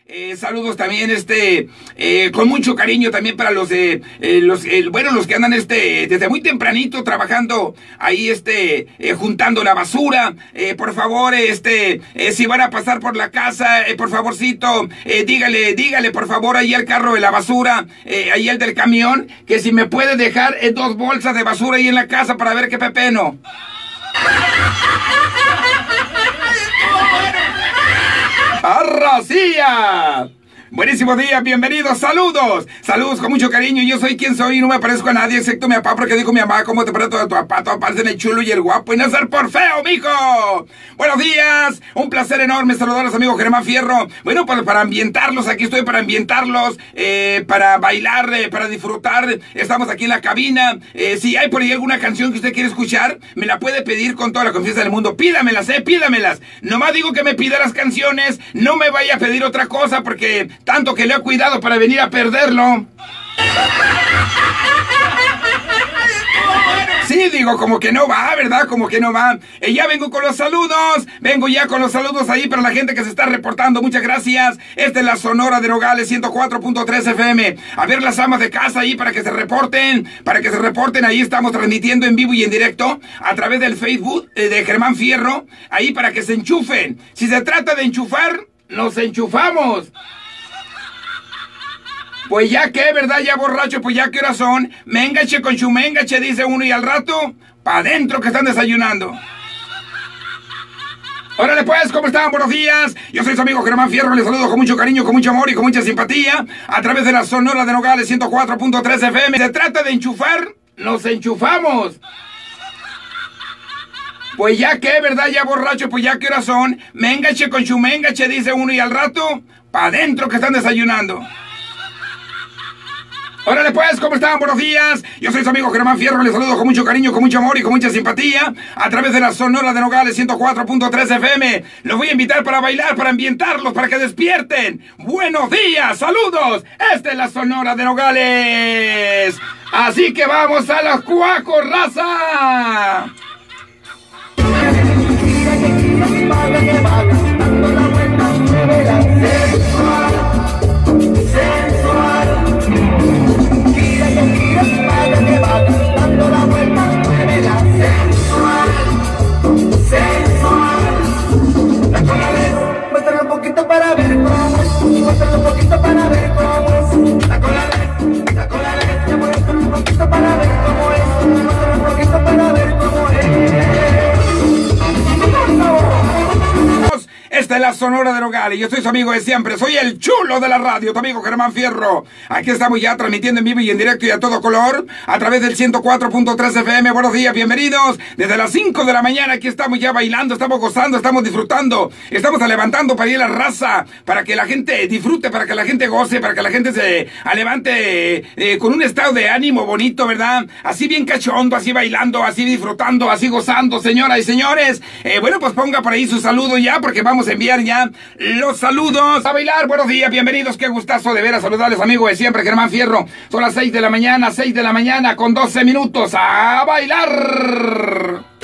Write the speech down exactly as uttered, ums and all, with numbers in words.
Eh, saludos también, este, eh, con mucho cariño también para los, eh, eh, los, eh, bueno, los que andan, este, desde muy tempranito trabajando ahí, este, eh, juntando la basura. Eh, por favor, este, eh, si van a pasar por la casa, eh, por favorcito, eh, dígale, dígale, por favor, ahí al carro de la basura, eh, ahí el del camión, que si me puede dejar eh, dos bolsas de basura ahí en la casa para ver qué pepeno. ¡Arracía! Buenísimos días, bienvenidos, saludos, saludos con mucho cariño. Yo soy quien soy y no me parezco a nadie excepto mi papá, porque dijo mi mamá, ¿cómo te parece tu papá? Todos parecen el chulo y el guapo y no ser por feo, mijo. Buenos días, un placer enorme saludarlos, amigos Germán Fierro. Bueno, para, para ambientarlos, aquí estoy para ambientarlos, eh, para bailar, eh, para disfrutar. Estamos aquí en la cabina. Eh, si hay por ahí alguna canción que usted quiere escuchar, me la puede pedir con toda la confianza del mundo. Pídamelas, eh, pídamelas. Nomás digo que me pida las canciones, no me vaya a pedir otra cosa porque tanto que le he cuidado para venir a perderlo. Sí, digo, como que no va, ¿verdad? Como que no va. Eh, ya vengo con los saludos. Vengo ya con los saludos ahí para la gente que se está reportando. Muchas gracias. Esta es la Sonora de Nogales, ciento cuatro punto tres F M. A ver las amas de casa ahí para que se reporten. Para que se reporten. Ahí estamos transmitiendo en vivo y en directo a través del Facebook eh, de Germán Fierro. Ahí para que se enchufen. Si se trata de enchufar, nos enchufamos. Pues ya que, ¿verdad? Ya borracho, pues ya que horas son. Mengache con chumengache, dice uno, y al rato, pa' adentro que están desayunando. Órale pues, ¿cómo están? Buenos días. Yo soy su amigo Germán Fierro, les saludo con mucho cariño, con mucho amor y con mucha simpatía a través de la Sonora de Nogales, ciento cuatro punto tres F M. Se trata de enchufar, nos enchufamos. Pues ya que, ¿verdad? Ya borracho, pues ya que horas son. Mengache con chumengache, dice uno, y al rato, pa' adentro que están desayunando. Órale pues, ¿cómo están? Buenos días. Yo soy su amigo Germán Fierro, les saludo con mucho cariño, con mucho amor y con mucha simpatía a través de la Sonora de Nogales, ciento cuatro punto tres F M. Los voy a invitar para bailar, para ambientarlos, para que despierten. Buenos días, saludos. Esta es la Sonora de Nogales. Así que vamos a los cuacos, raza. Dando la vuelta, muévela, sensual, sensual. La cola ves, muéstralo un poquito para ver cómo es, muéstralo un poquito para ver cómo es. La cola ves, la cola ves, ya muéstralo un poquito para ver cómo es, muéstralo un poquito para ver cómo es. Esta es la Sonora de Nogales. Yo soy su amigo de siempre. Soy el chulo de la radio, tu amigo Germán Fierro. Aquí estamos ya transmitiendo en vivo y en directo y a todo color a través del ciento cuatro punto tres F M. Buenos días, bienvenidos. Desde las cinco de la mañana aquí estamos ya bailando, estamos gozando, estamos disfrutando. Estamos levantando para ir a la raza, para que la gente disfrute, para que la gente goce, para que la gente se levante eh, con un estado de ánimo bonito, ¿verdad? Así bien cachondo, así bailando, así disfrutando, así gozando, señoras y señores. Eh, bueno, pues ponga por ahí su saludo ya, porque vamos a enviar ya los saludos a bailar. Buenos días, bienvenidos, qué gustazo de ver a saludarles, amigo de siempre, Germán Fierro. Son las seis de la mañana, seis de la mañana con doce minutos, a bailar.